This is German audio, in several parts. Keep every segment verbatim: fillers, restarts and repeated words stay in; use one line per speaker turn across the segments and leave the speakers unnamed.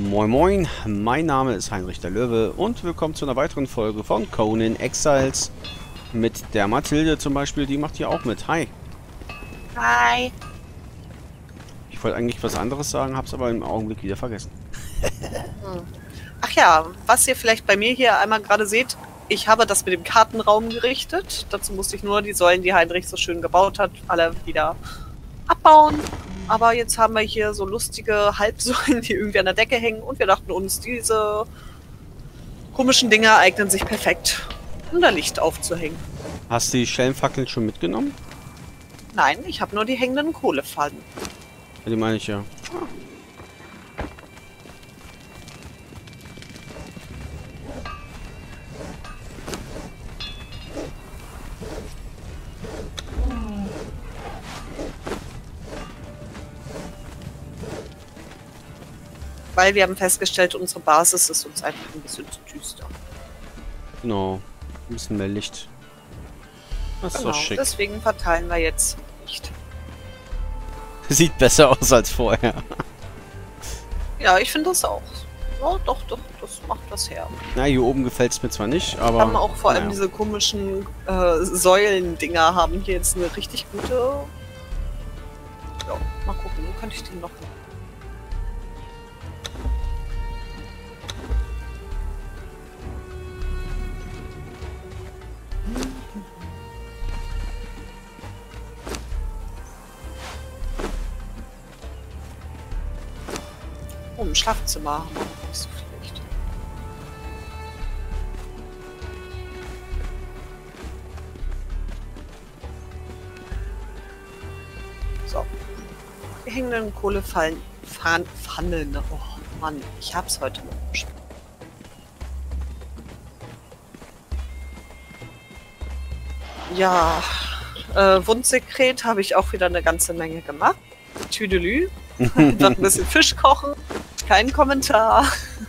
Moin Moin, mein Name ist Heinrich der Löwe und willkommen zu einer weiteren Folge von Conan Exiles mit der Mathilde zum Beispiel, die macht hier auch mit. Hi.
Hi.
Ich wollte eigentlich was anderes sagen, hab's aber im Augenblick wieder vergessen.
Hm. Ach ja, was ihr vielleicht bei mir hier einmal gerade seht, ich habe das mit dem Kartenraum gerichtet. Dazu musste ich nur die Säulen, die Heinrich so schön gebaut hat, alle wieder abbauen. Aber jetzt haben wir hier so lustige Halbsäulen, die irgendwie an der Decke hängen. Und wir dachten uns, diese komischen Dinger eignen sich perfekt, um da Licht aufzuhängen.
Hast du die Schellenfackeln schon mitgenommen?
Nein, ich habe nur die hängenden Kohlepfannen.
Ja, die meine ich ja.
Weil wir haben festgestellt, unsere Basis ist uns einfach ein bisschen zu düster.
Genau. Ein bisschen mehr Licht. Das ist
Genau,
doch schick.
deswegen verteilen wir jetzt Licht.
Sieht besser aus als vorher.
Ja, ich finde das auch. Ja, doch, doch, das macht was her.
Na, hier oben gefällt es mir zwar nicht, aber...
Wir haben auch vor allem
naja.
diese komischen äh, Säulendinger haben hier jetzt eine richtig gute... Ja, mal gucken, wo könnte ich den noch... Oh, im Schlafzimmer haben wir noch nicht so viel Licht. So. Die hängenden Kohlefallen. Fahn, Pfannen. Oh Mann, ich hab's heute mit dem Spiel. Ja, äh, Wundsekret habe ich auch wieder eine ganze Menge gemacht. Tüdelü. Noch ein bisschen Fisch kochen. Kein Kommentar.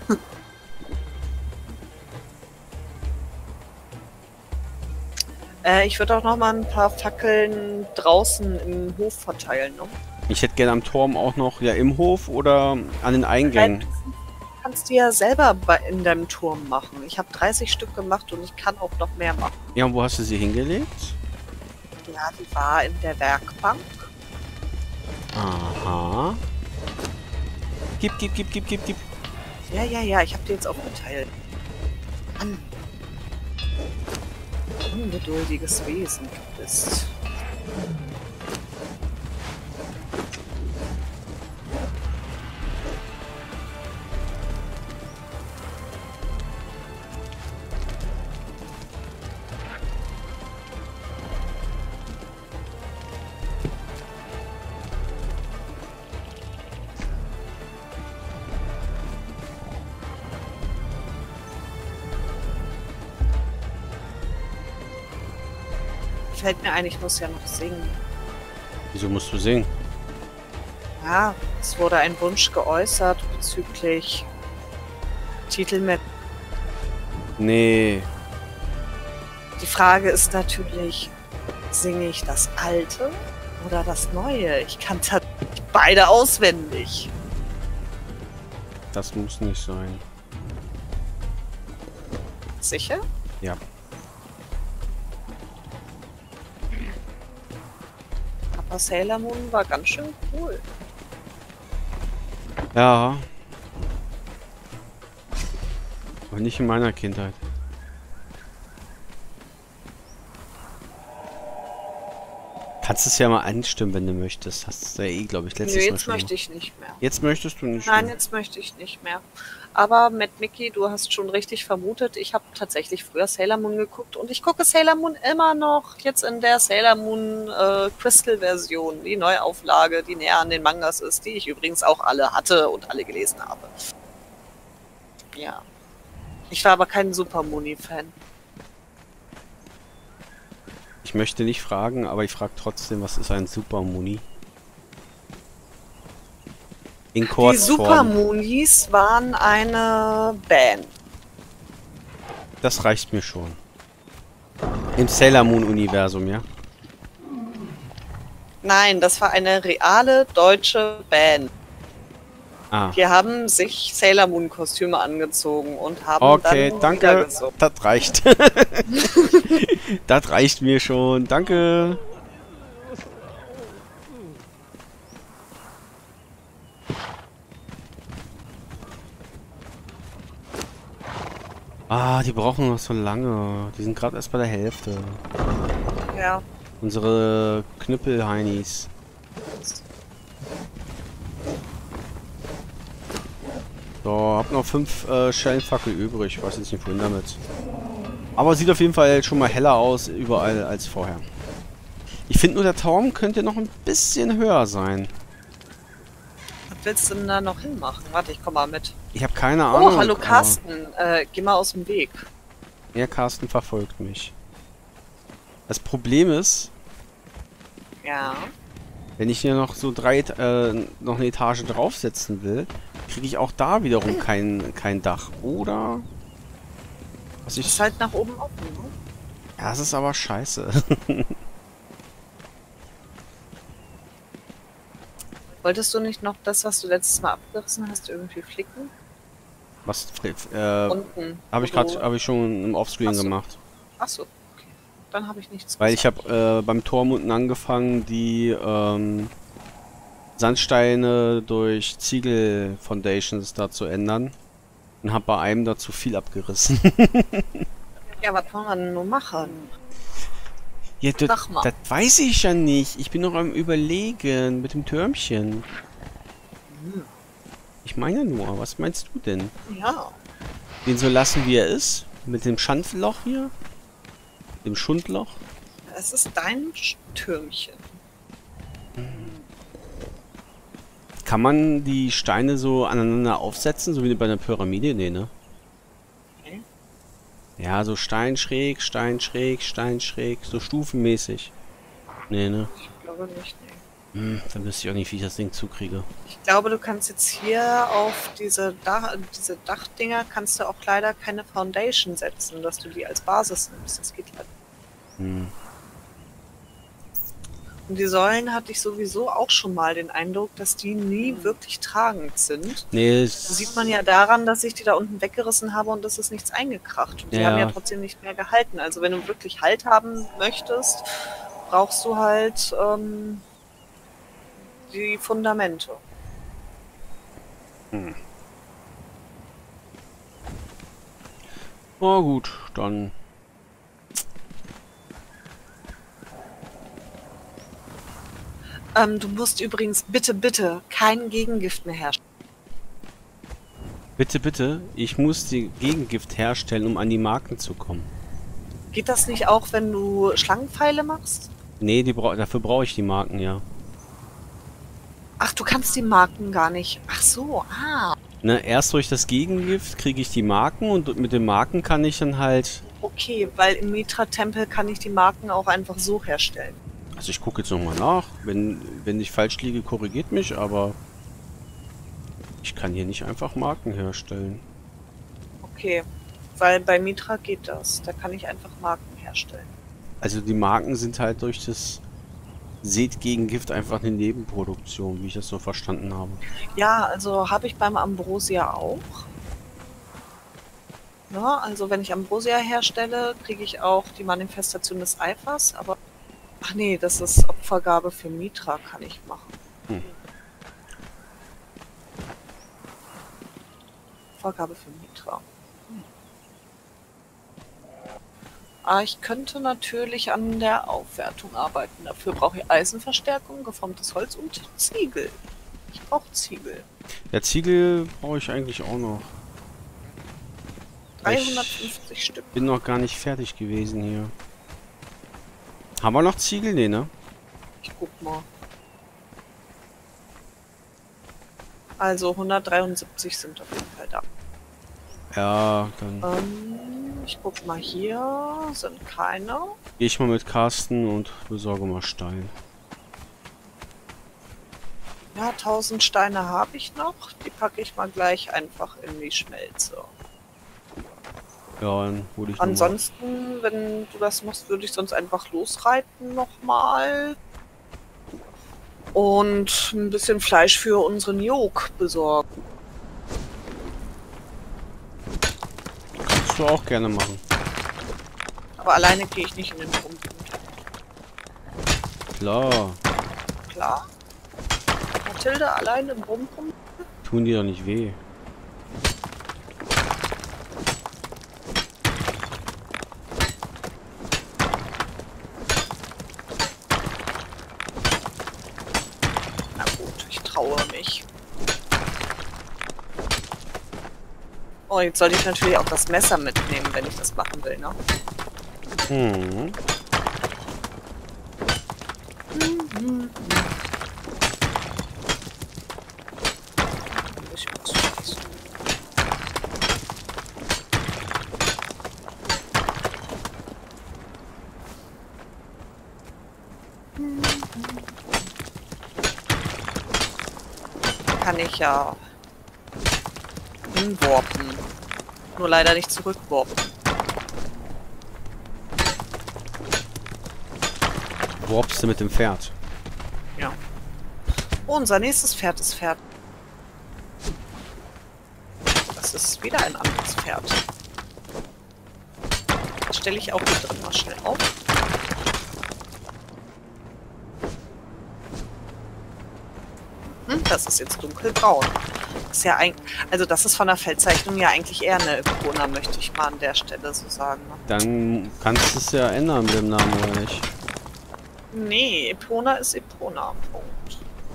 äh, ich würde auch noch mal ein paar Fackeln draußen im Hof verteilen. Ne?
Ich hätte gerne am Turm auch noch, ja, im Hof oder an den Eingängen.
Du kannst die ja selber bei, in deinem Turm machen. Ich habe dreißig Stück gemacht und ich kann auch noch mehr machen.
Ja, und wo hast du sie hingelegt?
Ja, die war in der Werkbank.
Aha. Gib, gib, gib, gib, gib, gib.
Ja, ja, ja, ich habe die jetzt aufgeteilt. Mann. Ungeduldiges Wesen du bist. Fällt mir ein, ich muss ja noch singen.
Wieso musst du singen?
Ja, es wurde ein Wunsch geäußert bezüglich Titel mit.
Nee.
Die Frage ist natürlich, singe ich das Alte oder das Neue? Ich kann tatsächlich beide auswendig.
Das muss nicht sein.
Sicher?
Ja.
Aber Sailor Moon war ganz schön cool.
Ja. Aber nicht in meiner Kindheit. Kannst es ja mal anstimmen, wenn du möchtest. Hast du ja eh, glaube ich, letztes
Nö,
Mal
jetzt
schon
möchte
gemacht.
ich nicht mehr.
Jetzt möchtest du nicht
Nein,
mehr.
jetzt möchte ich nicht mehr. Aber mit Mickey, du hast schon richtig vermutet, ich habe tatsächlich früher Sailor Moon geguckt und ich gucke Sailor Moon immer noch jetzt in der Sailor Moon äh, Crystal Version, die Neuauflage, die näher an den Mangas ist, die ich übrigens auch alle hatte und alle gelesen habe. Ja. Ich war aber kein Super Moon-Fan.
Ich möchte nicht fragen, aber ich frage trotzdem, was ist ein Super Muni? In
Die
Kurzform.
Super Moonies waren eine Band.
Das reicht mir schon. Im Sailor Moon Universum, ja?
Nein, das war eine reale deutsche Band.
Ah.
Die haben sich Sailor Moon Kostüme angezogen und haben
Okay,
dann
danke.
Lieder gesungen.
Das reicht. Das reicht mir schon. Danke. Ah, die brauchen noch so lange. Die sind gerade erst bei der Hälfte.
Ja.
Unsere Knüppelheinis. So, hab noch fünf äh, Schellenfackel übrig. Ich weiß jetzt nicht, wohin damit. Aber sieht auf jeden Fall schon mal heller aus überall als vorher. Ich finde nur, der Turm könnte noch ein bisschen höher sein.
Was willst du denn da noch hinmachen? Warte, ich komm mal mit.
Ich habe keine Ahnung.
Oh, hallo
aber-
Carsten. Äh, geh mal aus dem Weg.
Ja, Carsten verfolgt mich. Das Problem ist,
Ja.
wenn ich hier noch so drei, äh, noch eine Etage draufsetzen will, kriege ich auch da wiederum kein, kein Dach. Oder? Was ich.
Ist halt nach oben offen, ne?
Ja, das ist aber scheiße.
Wolltest du nicht noch das, was du letztes Mal abgerissen hast, irgendwie flicken?
Was, äh,
Unten.
habe ich
wo du-
gerade, habe ich schon im Offscreen
Ach so.
gemacht.
Achso, okay. Dann habe ich nichts
Weil ich
gesagt.
habe äh, beim Turm unten angefangen, die ähm, Sandsteine durch Ziegel-Foundations da zu ändern. Und habe bei einem da zu viel abgerissen.
Ja, was wollen wir denn nur machen?
Ja, das,
Sag mal.
das weiß ich ja nicht. Ich bin noch am Überlegen mit dem Türmchen.
Hm.
Ich meine nur, was meinst du denn?
Ja.
Den so lassen, wie er ist? Mit dem Schandloch hier? Dem Schundloch?
Es ist dein Sch- Türmchen.
Kann man die Steine so aneinander aufsetzen, so wie bei einer Pyramide? Nee, ne?
Okay.
Ja, so Stein schräg, Stein schräg, Stein schräg, so stufenmäßig. Nee, ne?
Ich glaube nicht, nee.
Hm, dann wüsste ich auch nicht, wie ich das Ding zukriege.
Ich glaube, du kannst jetzt hier auf diese, Dach, diese Dachdinger kannst du auch leider keine Foundation setzen, dass du die als Basis nimmst. Das geht leider.
Hm.
Und die Säulen hatte ich sowieso auch schon mal den Eindruck, dass die nie wirklich tragend sind.
Nee,
Das sieht man ja daran, dass ich die da unten weggerissen habe und es ist nichts eingekracht. Und die
Ja.
haben ja trotzdem nicht mehr gehalten. Also wenn du wirklich Halt haben möchtest, brauchst du halt ähm, die Fundamente.
oh gut, dann.
Ähm, du musst übrigens bitte, bitte kein Gegengift mehr herstellen.
Bitte, bitte, ich muss die Gegengift herstellen, um an die Marken zu kommen.
Geht das nicht auch, wenn du Schlangenpfeile machst?
Nee, die bra dafür brauche ich die Marken, ja.
Ach, du kannst die Marken gar nicht. Ach so, ah.
Ne, erst durch das Gegengift kriege ich die Marken und mit den Marken kann ich dann halt...
Okay, weil im Mitra-Tempel kann ich die Marken auch einfach so herstellen.
Also ich gucke jetzt nochmal nach. Wenn, wenn ich falsch liege, korrigiert mich, aber... Ich kann hier nicht einfach Marken herstellen.
Okay, weil bei Mitra geht das. Da kann ich einfach Marken herstellen.
Also die Marken sind halt durch das Seed-Gegengift einfach eine Nebenproduktion, wie ich das so verstanden habe.
Ja, also habe ich beim Ambrosia auch. Ja, also wenn ich Ambrosia herstelle, kriege ich auch die Manifestation des Eifers, aber... Ach nee, das ist Opfergabe für Mitra, kann ich machen.
Hm.
Opfergabe für Mitra. Hm. Ah, ich könnte natürlich an der Aufwertung arbeiten. Dafür brauche ich Eisenverstärkung, geformtes Holz und Ziegel. Ich brauche Ziegel.
Ja, Ziegel brauche ich eigentlich auch noch.
dreihundertfünfzig Stück.
Bin noch gar nicht fertig gewesen hier. Haben wir noch Ziegel? Nee, ne?
Ich guck mal. Also hundertdreiundsiebzig sind auf jeden Fall da.
Ja, dann
Ähm, ich guck mal hier. Sind keine.
gehe ich mal mit Carsten und besorge mal Stein.
Ja, tausend Steine habe ich noch. Die packe ich mal gleich einfach in die Schmelze.
Ja, dann hole ich noch mal.
Ansonsten, wenn du das machst, würde ich sonst einfach losreiten nochmal. Und ein bisschen Fleisch für unseren Jog besorgen.
Kannst du auch gerne machen.
Aber alleine gehe ich nicht in den Pumpen.
Klar.
Klar. Mathilde alleine im Brumpum?
Tun die doch nicht weh.
Na gut, ich traue mich. Oh, jetzt sollte ich natürlich auch das Messer mitnehmen, wenn ich das machen will, ne?
Hm.
Mhm. Ich muss scheißen. Kann ich ja hinwarpen. Nur leider nicht zurückwarpen.
Warpst du mit dem Pferd?
Ja. Oh, unser nächstes Pferd ist fertig. Das ist wieder ein anderes Pferd. Das stelle ich auch hier drin mal schnell auf. Hm, das ist jetzt dunkelbraun. Das ist ja eigentlich, also das ist von der Feldzeichnung ja eigentlich eher eine Epona, möchte ich mal an der Stelle so sagen. Ne?
Dann kannst du es ja ändern mit dem Namen, oder nicht?
Nee, Epona ist Epona. Punkt.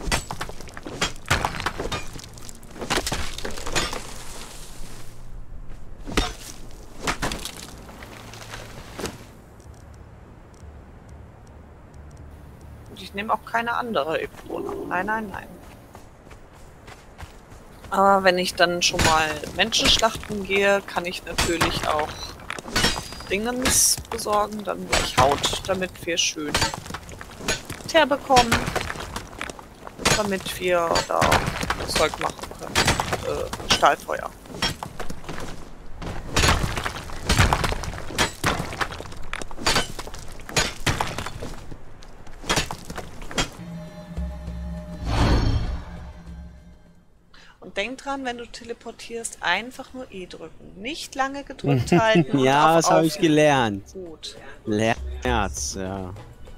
Und ich nehme auch keine andere Epona. Nein, nein, nein. Aber wenn ich dann schon mal Menschenschlachten gehe, kann ich natürlich auch Dingens besorgen, dann gleich Haut, damit wir schön Teer bekommen, damit wir da Zeug machen können. Äh, Stahlfeuer. Und denk dran, wenn du teleportierst, einfach nur E drücken. Nicht lange gedrückt halten.
Ja,
und
das
auf
habe ich
Auf-
gelernt.
Gut.
Lernerz, ja.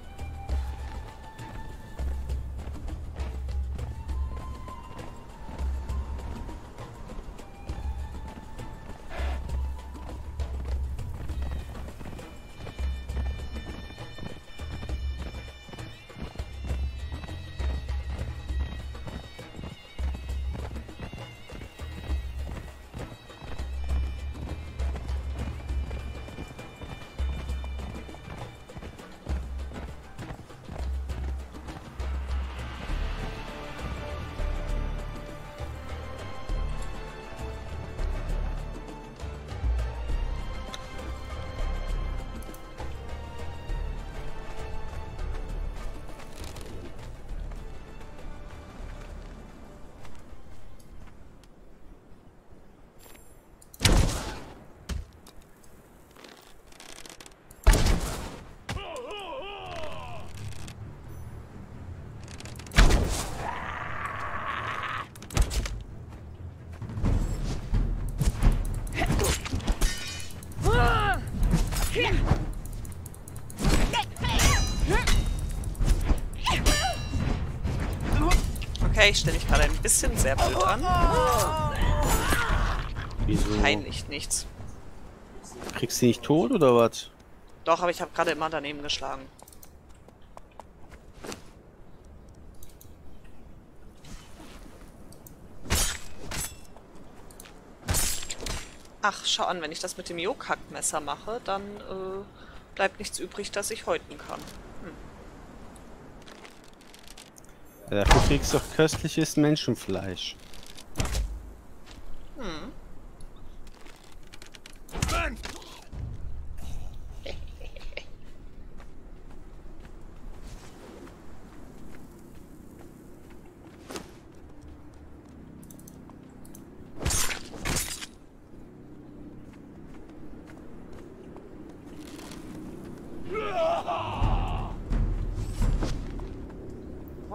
Okay, ich stelle dich gerade ein bisschen sehr blöd an.
Wieso?
Peinlich nichts.
Kriegst du nicht tot oder was?
Doch, aber ich habe gerade immer daneben geschlagen. Ach, schau an, wenn ich das mit dem Jokhackmesser mache, dann äh, bleibt nichts übrig, das ich häuten kann. Hm.
Ja, dafür kriegst du doch köstliches Menschenfleisch.
Hm.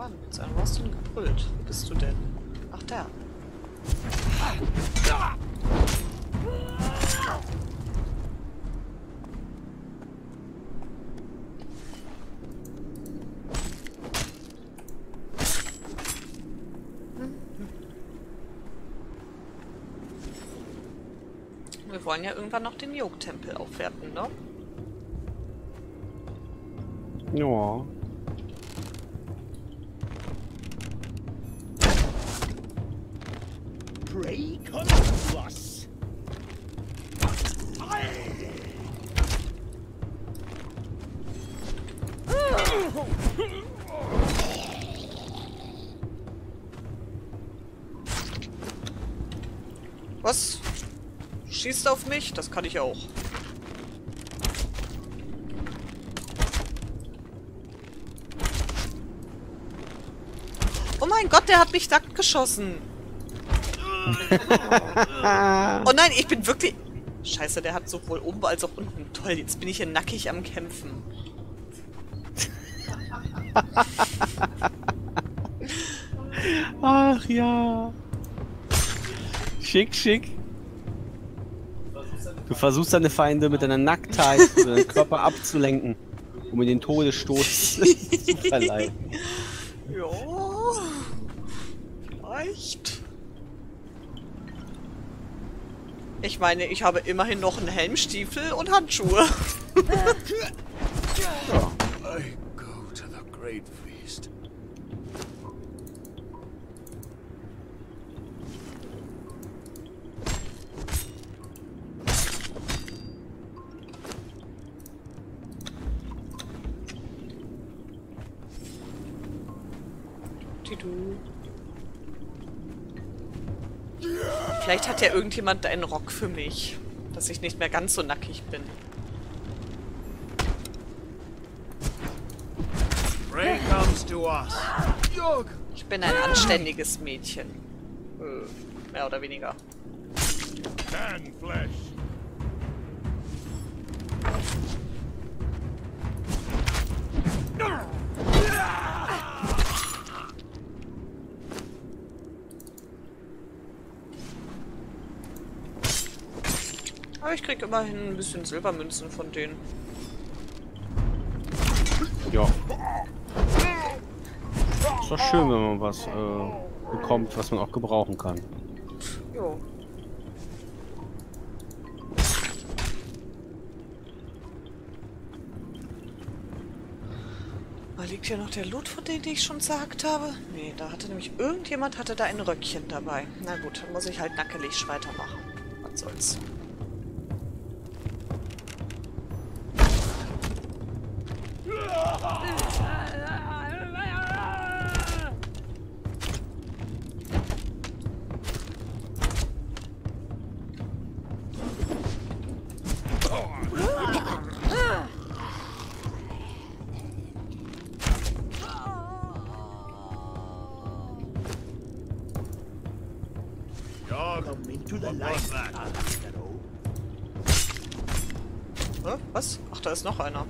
Mann, jetzt ein was denn gebrüllt. Wo bist du denn? Ach, da. Wir wollen ja irgendwann noch den Yogg-Tempel aufwerten, ne?
Ja.
Pray come to us.
Was? Schießt auf mich? Das kann ich auch. Oh mein Gott, der hat mich nackt geschossen. Oh nein, ich bin wirklich... Scheiße, der hat sowohl oben als auch unten. Toll, jetzt bin ich hier nackig am Kämpfen.
Ach ja. Schick, schick. Du versuchst deine Feinde mit deiner Nacktheit, mit deinem Körper abzulenken, um in den Todesstoß zu verleihen.
Ja, vielleicht. Ich meine, ich habe immerhin noch einen Helm, Stiefel und Handschuhe.
Ja.
I go to the great feast.
Tidu. Vielleicht hat ja irgendjemand einen Rock für mich, dass ich nicht mehr ganz so nackig bin.
Pray comes to us. Yogg.
Ich bin ein anständiges Mädchen. Äh, mehr oder weniger.
Man flesh.
Aber ich krieg immerhin ein bisschen Silbermünzen von denen.
Ja. Ist doch schön, wenn man was äh, bekommt, was man auch gebrauchen kann.
Jo. Da liegt hier noch der Loot, von dem ich schon gesagt habe. Nee, da hatte nämlich irgendjemand hatte da ein Röckchen dabei. Na gut, dann muss ich halt nackelig weitermachen. Was soll's.
Yogg.
Come into the
What
light,
was that?
Astro.
Hä? Was? Ach, da ist noch einer.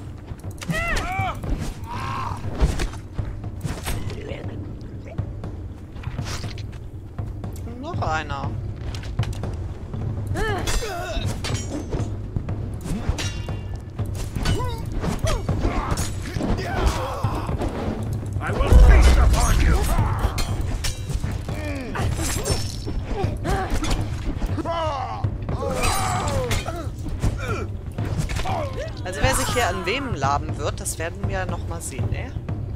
Noch einer.
I will feast upon you.
Also wer sich hier an wem laben wird, das werden wir noch mal sehen, ne?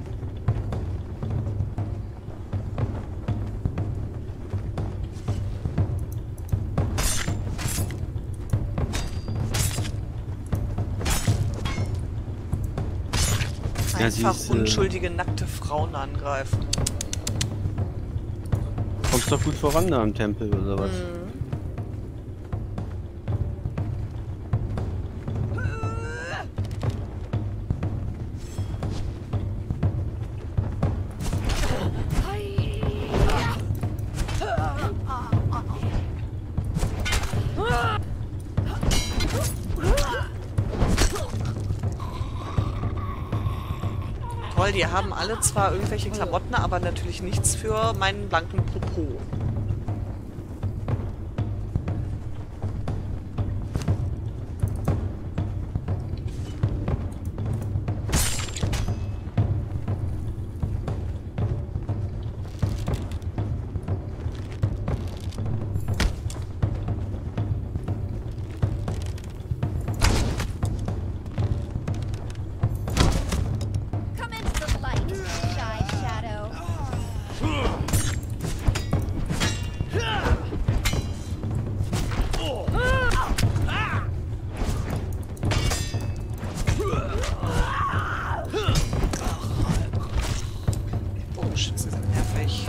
Ja, sie
Einfach
ist, äh,
unschuldige, nackte Frauen angreifen.
Kommst doch gut voran da im Tempel oder was?
Toll, die haben alle zwar irgendwelche Klamotten, aber natürlich nichts für meinen blanken Popo. Bogenschützen sind nervig.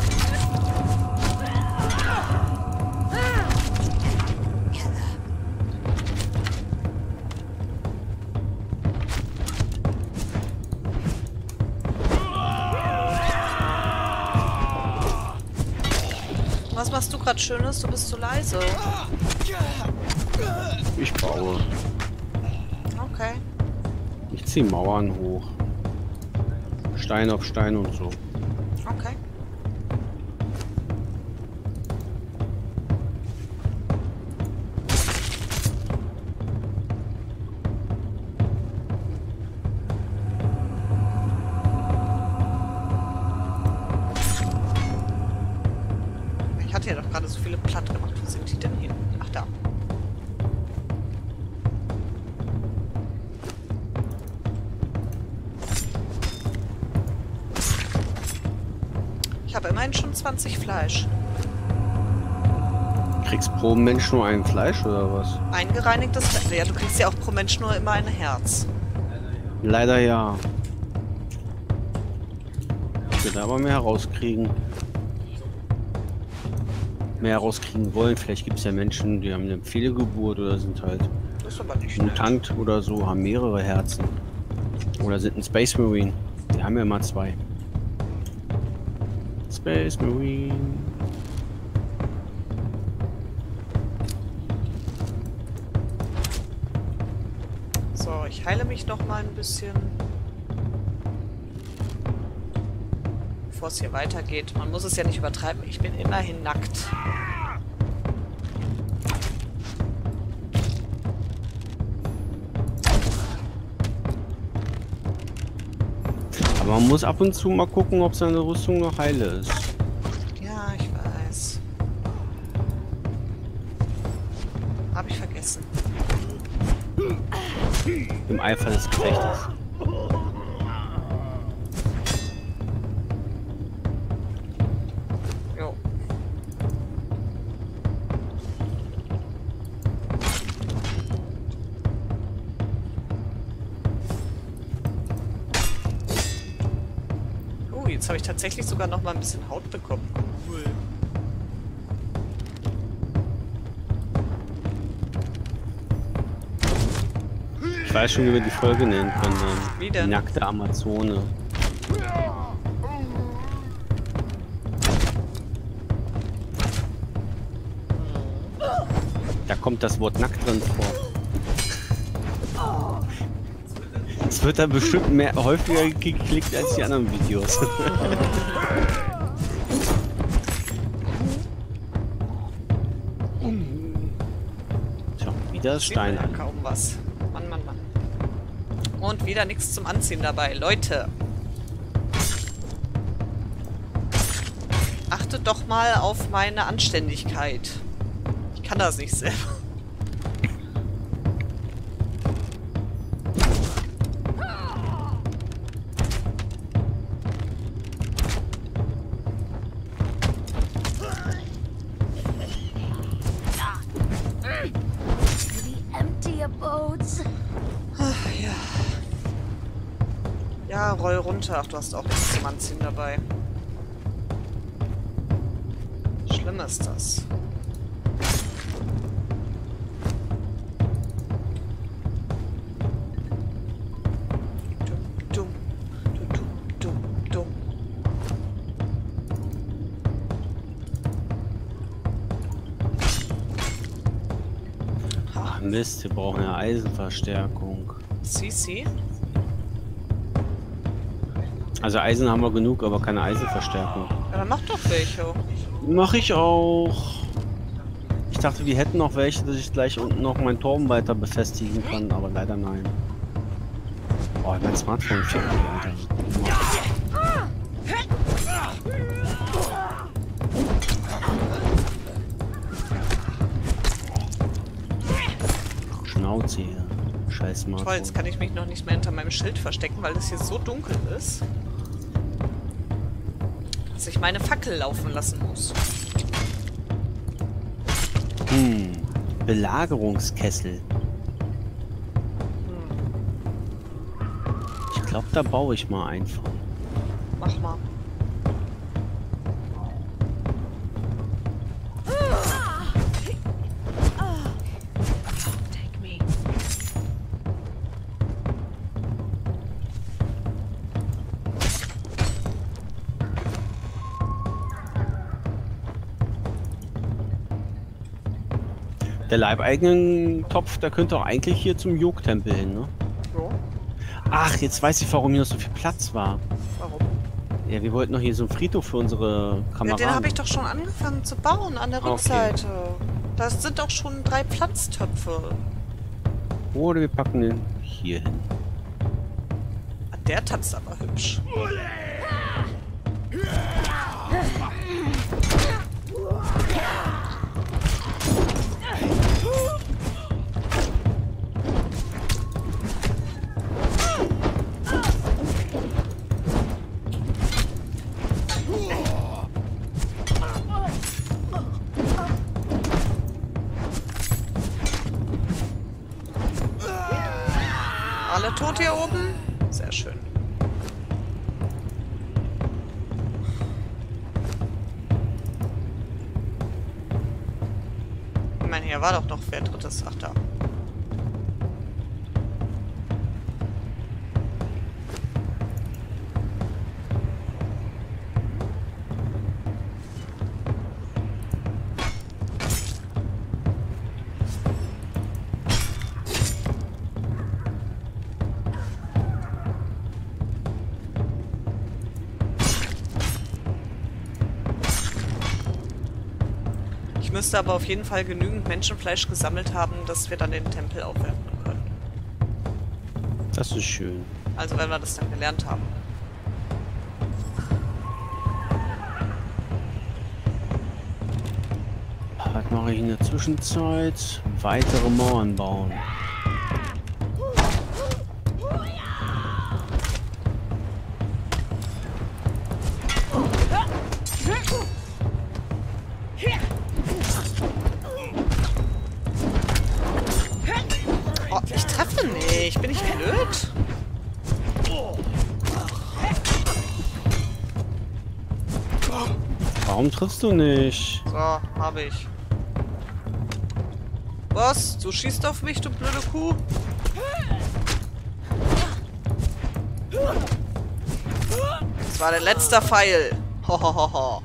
Was machst du gerade Schönes? Du bist zu leise.
Ich baue.
Okay.
Ich ziehe Mauern hoch. Stein auf Stein und so.
Okay. Ich hatte ja doch gerade so viele platt gemacht. Wo sind die denn hin? Ach, da. Ich habe immerhin schon zwanzig Fleisch.
Kriegst pro Mensch nur ein Fleisch oder was?
Eingereinigtes Fleisch. Ja, du kriegst ja auch pro Mensch nur immer ein Herz.
Leider ja. Ich will aber mehr herauskriegen. Mehr herauskriegen wollen. Vielleicht gibt es ja Menschen, die haben eine Fehlgeburt oder sind halt
Das ist aber nicht nett.
Mutant oder so, haben mehrere Herzen. Oder sind ein Space Marine. Die haben ja immer zwei. Space Marine.
So, ich heile mich noch mal ein bisschen. Bevor es hier weitergeht. Man muss es ja nicht übertreiben. Ich bin immerhin nackt.
Aber man muss ab und zu mal gucken, ob seine Rüstung noch heile ist.
Ja, ich weiß. Habe ich vergessen.
Im Eifer des Gefechtes.
Jo. Oh, jetzt habe ich tatsächlich sogar noch mal ein bisschen Haut bekommen. Cool.
Ich weiß schon, wie wir die Folge nennen können.
Wie
Die
denn?
nackte Amazone. Da kommt das Wort nackt drin vor. Es wird dann bestimmt mehr, häufiger geklickt als die anderen Videos. Tja, wieder
Sieht
Stein
man ja
an.
kaum was. Mann, Mann, Mann. Und wieder nichts zum Anziehen dabei. Leute. Achtet doch mal auf meine Anständigkeit. Ich kann das nicht selber.
The empty abodes.
Ja. Ja, roll runter. Ach, du hast auch nichts zum Anziehen dabei. Schlimm ist das. Dumm, dumm, dumm, dumm, dumm.
Ach Mist, wir brauchen eine Eisenverstärkung.
Sisi?
Also Eisen haben wir genug, aber keine Eisenverstärkung.
Ja, dann mach doch welche.
Mach ich auch. Ich dachte, wir hätten noch welche, dass ich gleich unten noch meinen Turm weiter befestigen kann, aber leider nein. Oh, mein Smartphone fehlt mir, Alter. Schnauze hier. Scheiß Smartphone.
Toll, jetzt kann ich mich noch nicht mehr hinter meinem Schild verstecken, weil es hier so dunkel ist, dass ich meine Fackel laufen lassen muss.
Hm. Belagerungskessel. Ich glaube, da baue ich mal einen von.
Mach mal.
Take me.
Der leibeigenen Topf, der könnte auch eigentlich hier zum Yog-Tempel hin, ne?
So.
Ach, jetzt weiß ich, warum hier noch so viel Platz war.
Warum?
Ja, wir wollten noch hier so einen Friedhof für unsere
Ja,
Kameraden.
den habe ich doch schon angefangen zu bauen an der
Okay.
Rückseite. Da sind doch schon drei Pflanztöpfe.
Oder wir packen den hier hin.
Ah, der tanzt aber hübsch. Alle tot hier oben? Sehr schön. Ich meine, hier war doch noch wer drittes. Ach, da. Ich müsste aber auf jeden Fall genügend Menschenfleisch gesammelt haben, dass wir dann den Tempel aufwerten können.
Das ist schön.
Also wenn wir das dann gelernt haben.
Was mache ich in der Zwischenzeit? Weitere Mauern bauen.
Oh, ich treffe nicht. Bin ich blöd?
Warum triffst du nicht?
So, habe ich. Was? Du schießt auf mich, du blöde Kuh? Das war der letzte Pfeil. Hohohoho.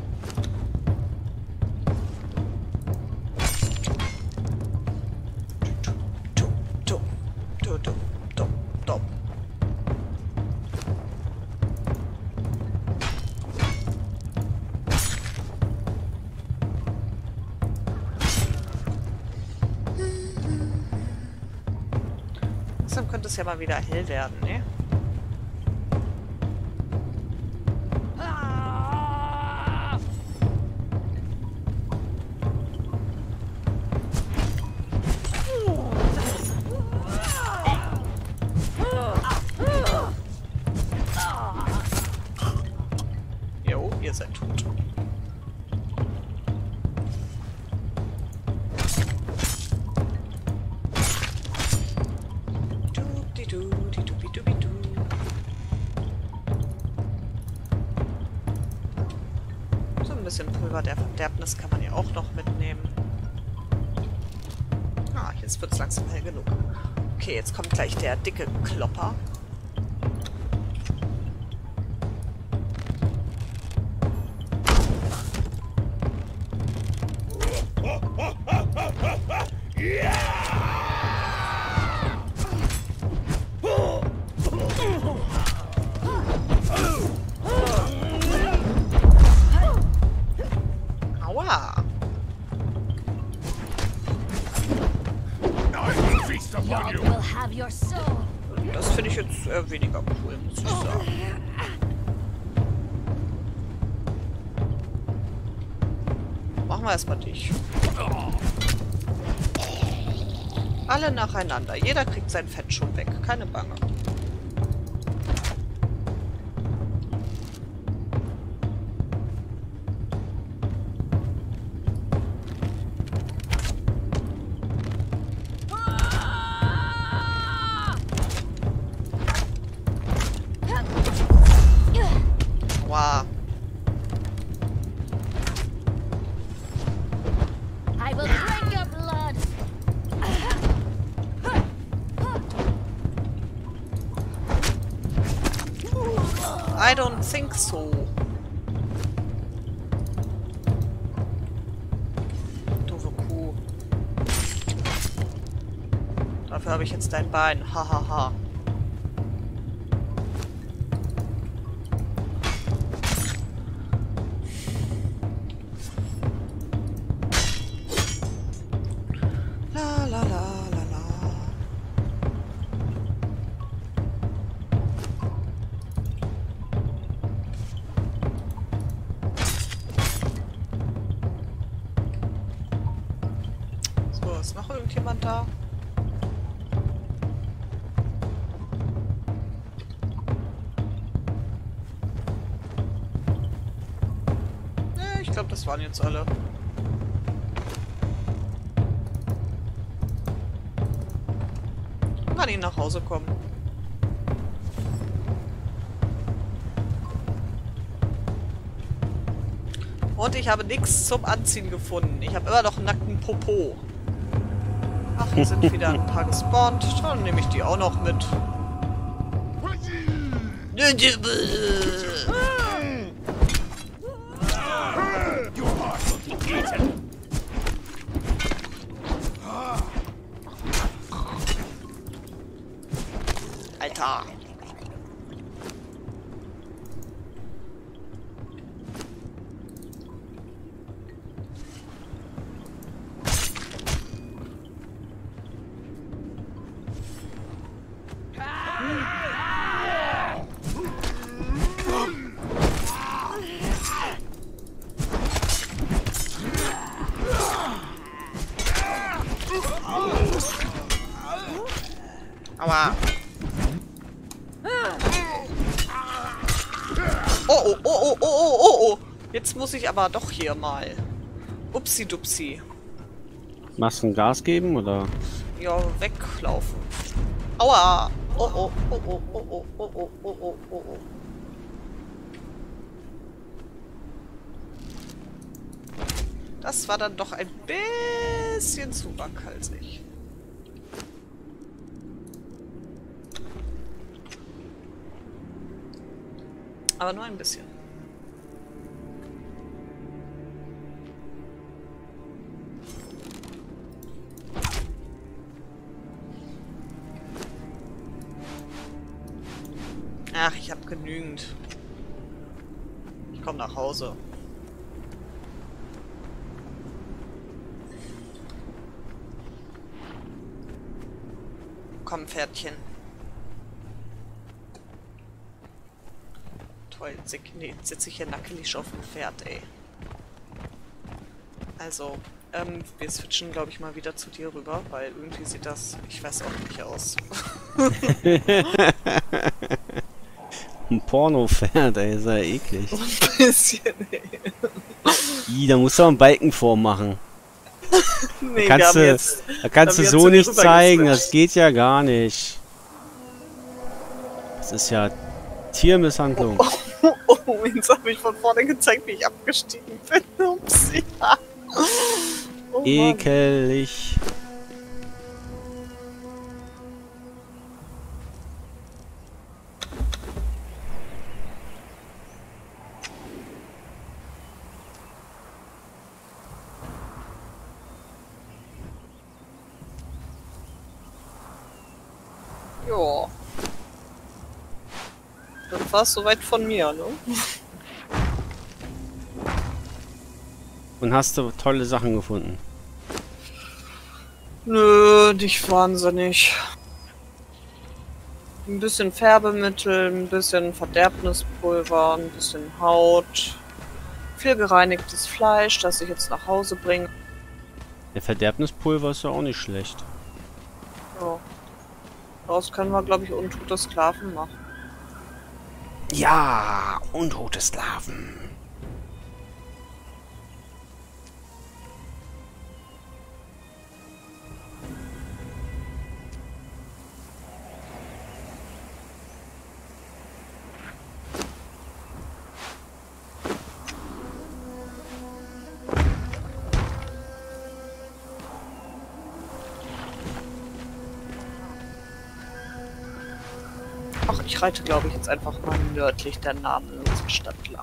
Langsam könnte es ja mal wieder hell werden, ne? Jo, ihr seid tot. So ein bisschen Pulver der Verderbnis kann man ja auch noch mitnehmen. Ah, jetzt wird es langsam hell genug. Okay, jetzt kommt gleich der dicke Klopper. jetzt äh, weniger cool, muss ich sagen. Machen wir erstmal dich. Alle nacheinander. Jeder kriegt sein Fett schon weg. Keine Bange. Wow.
I will drink your blood.
I don't think so. Doofe Kuh. Dafür habe ich jetzt dein Bein. Hahaha. Ha, ha. La la la la la. So, ist noch irgendjemand da? Ne, ich glaube, das waren jetzt alle. Kann ich nach Hause kommen. Und ich habe nichts zum Anziehen gefunden. Ich habe immer noch einen nackten Popo. Ach, hier sind wieder ein paar gespawnt. Dann nehme ich die auch noch mit. Alter. Aua. Oh, oh, oh, oh, oh, oh, oh, oh. Jetzt muss ich aber doch hier mal. Upsi dupsi.
Machst du ein Gas geben, oder?
Ja, weglaufen. Aua. Oh, oh, oh, oh, oh, oh, oh, oh, oh, oh, oh, oh. Das war dann doch ein bisschen zu waghalsig. Aber nur ein bisschen. Ach, ich habe genügend. Ich komme nach Hause. Komm, Pferdchen. Toll, jetzt nee, sitze ich hier nackelig auf dem Pferd, ey. Also, ähm, wir switchen, glaube ich, mal wieder zu dir rüber, weil irgendwie sieht das, ich weiß auch nicht, aus.
Ein Porno-Pferd, ey, ist ja eklig.
Ein bisschen, ey.
Ih, da musst du auch einen Balken vormachen.
Nee,
Da kannst
wir haben
du,
jetzt,
da kannst
wir
du
haben
so
jetzt
nicht
rüber
zeigen,
geswitcht.
das geht ja gar nicht. Das ist ja Tiermisshandlung.
Oh, oh, oh, jetzt habe ich von vorne gezeigt, wie ich abgestiegen bin. Ups, ja. Oh, Mann.
Ekelig.
Ja. Das war es soweit von mir, ne?
Und hast du tolle Sachen gefunden?
Nö, nicht wahnsinnig. Ein bisschen Färbemittel, ein bisschen Verderbnispulver, ein bisschen Haut, viel gereinigtes Fleisch, das ich jetzt nach Hause bringe.
Der Verderbnispulver ist ja auch nicht schlecht.
Ja. Daraus können wir, glaube ich, untote Sklaven machen.
Ja, untote Sklaven.
Ach, ich reite, glaube ich, jetzt einfach mal nördlich der namenlosen Stadt lang.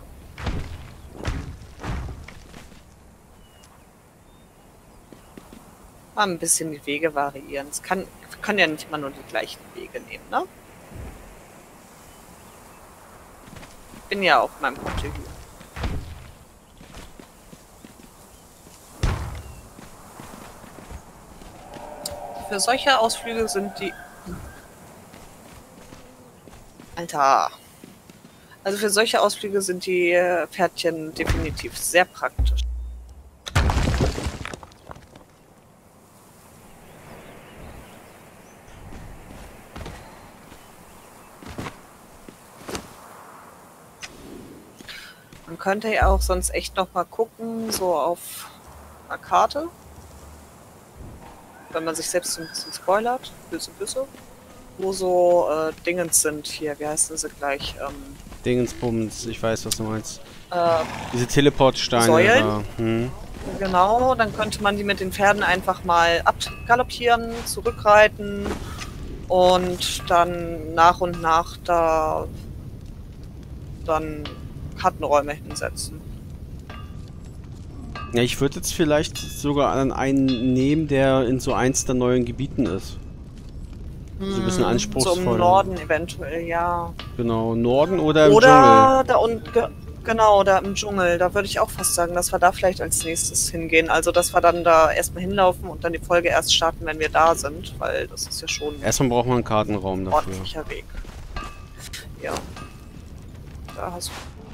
Mal ein bisschen die Wege variieren. Es kann, wir können ja nicht immer nur die gleichen Wege nehmen, ne? Ich bin ja auf meinem Konto hier. Für solche Ausflüge sind die... Alter. Also für solche Ausflüge sind die äh, Pferdchen definitiv sehr praktisch. Man könnte ja auch sonst echt noch mal gucken, so auf einer Karte. Wenn man sich selbst so ein bisschen spoilert, böse, böse. Wo so äh, Dingens sind hier, wie heißen sie gleich? Ähm,
Dingensbums, ich weiß, was du meinst.
äh,
Diese Teleportsteine.
Säulen?
Da. Hm.
Genau, dann könnte man die mit den Pferden einfach mal abgaloppieren, zurückreiten und dann nach und nach da dann Kartenräume hinsetzen.
Ja, ich würde jetzt vielleicht sogar an einen nehmen, der in so eins der neuen Gebieten ist. So ein bisschen
So
anspruchsvoll.
im Norden eventuell, ja.
Genau, Norden oder im
Oder
Dschungel.
da unten, ge genau, da im Dschungel. Da würde ich auch fast sagen, dass wir da vielleicht als nächstes hingehen. Also, dass wir dann da erstmal hinlaufen und dann die Folge erst starten, wenn wir da sind. Weil das ist ja schon ein
Erstmal braucht man einen Kartenraum dafür.
ordentlicher Weg. Ja. Da hast du...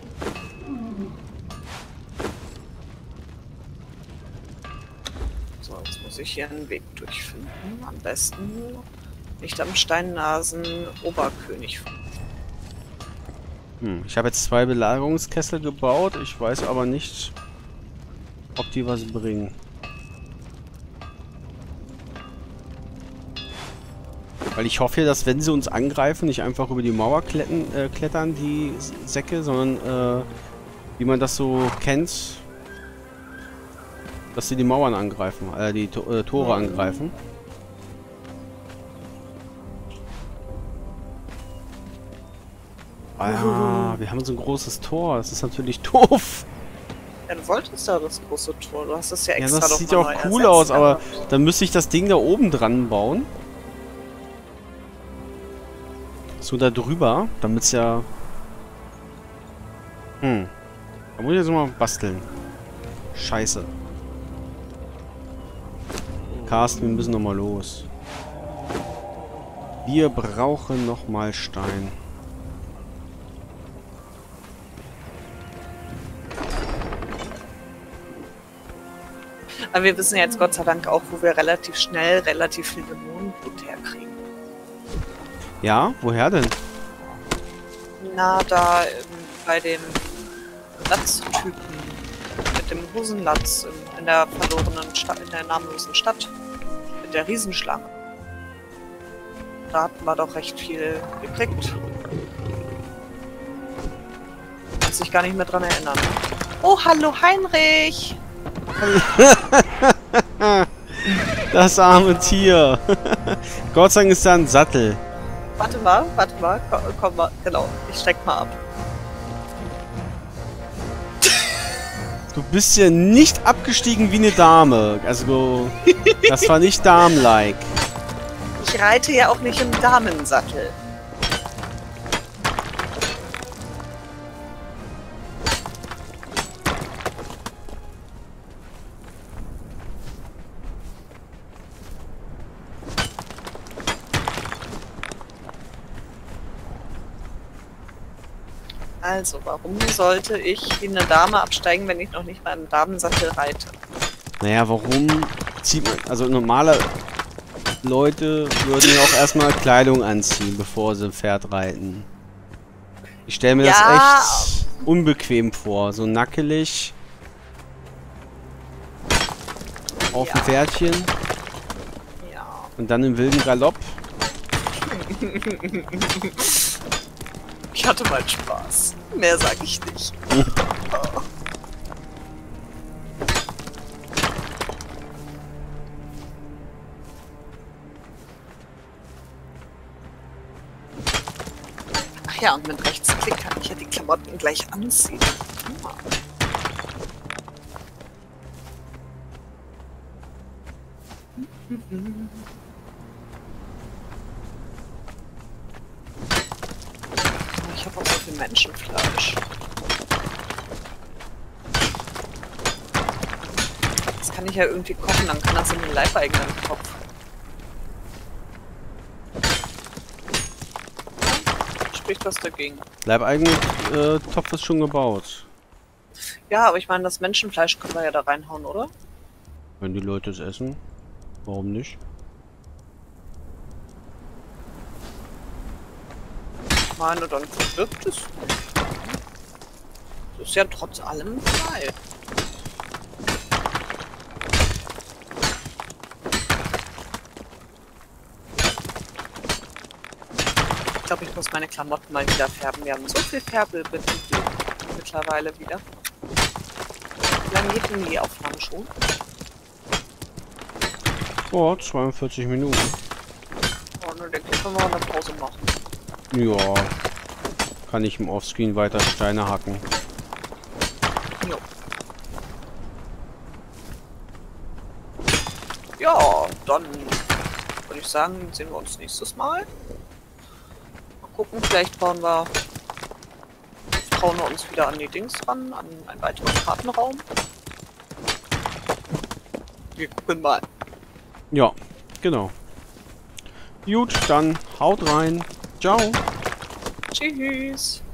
So, jetzt muss ich hier einen Weg durchfinden. Am besten nicht am Steinnasen Oberkönig.
Hm, ich habe jetzt zwei Belagerungskessel gebaut. Ich weiß aber nicht, ob die was bringen. Weil ich hoffe ja, dass wenn sie uns angreifen, nicht einfach über die Mauer kletten, äh, klettern, die Säcke, sondern äh, wie man das so kennt, dass sie die Mauern angreifen, äh, die to äh, Tore angreifen. Ah, wir haben so ein großes Tor. Das ist natürlich doof.
Ja, du wolltest ja das große Tor. Du hast es ja
Ja,
extra
das
doch
sieht
mal
ja auch
neu
cool
ersetzt
aus, aber
gehabt.
dann müsste ich das Ding da oben dran bauen. So da drüber, damit es ja... Hm. Da muss ich jetzt mal basteln. Scheiße. Carsten, wir müssen nochmal los. Wir brauchen nochmal Stein.
Aber wir wissen ja jetzt Gott sei Dank auch, wo wir relativ schnell relativ viel Dämonenblut herkriegen.
Ja, woher denn?
Na, da ähm, bei den Latztypen mit dem Hosenlatz in, in der verlorenen Stadt, in der namenlosen Stadt mit der Riesenschlange. Da hatten wir doch recht viel gekriegt. Kann sich gar nicht mehr dran erinnern. Oh, hallo Heinrich!
Das arme Tier. Gott sei Dank ist da ein Sattel.
Warte mal, warte mal, komm, komm mal, genau, ich steck mal ab.
Du bist ja nicht abgestiegen wie eine Dame. Also, das war nicht Damen-like.
Ich reite ja auch nicht im Damensattel. Also, warum sollte ich wie eine Dame absteigen, wenn ich noch nicht mal im Damensattel reite?
Naja, warum zieht man... Also normale Leute würden ja auch erstmal Kleidung anziehen, bevor sie ein Pferd reiten. Ich stelle mir
Ja.
das echt unbequem vor. So nackelig auf
Ja.
dem Pferdchen
Ja.
und dann im wilden Galopp.
Ich hatte mal Spaß. Mehr sage ich nicht. Oh. Ach ja, und mit Rechtsklick kann ich ja die Klamotten gleich anziehen. Prima. Ich habe auch so viel Menschenfleisch. Das kann ich ja irgendwie kochen, dann kann das in den leibeigenen Topf. Spricht was dagegen.
Leibeigene äh, Topf ist schon gebaut.
Ja, aber ich meine, das Menschenfleisch können wir ja da reinhauen, oder?
Wenn die Leute es essen, warum nicht?
Ich meine, dann verwirkt es. Das ist ja trotz allem frei. Ich glaube, ich muss meine Klamotten mal wieder färben. Wir haben so viel Färbelmittel mittlerweile wieder. Wie lange geht denn die Aufnahme schon?
Oh, zweiundvierzig Minuten.
Oh, nur denke ich, können wir eine Pause machen.
Ja. Kann ich im Offscreen weiter Steine hacken.
Jo. Ja, dann würde ich sagen, sehen wir uns nächstes Mal. Mal gucken, vielleicht bauen wir, trauen wir uns wieder an die Dings ran, an einen weiteren Kartenraum. Wir gucken mal.
Ja, genau. Gut, dann haut rein. Ciao.
Tschüss.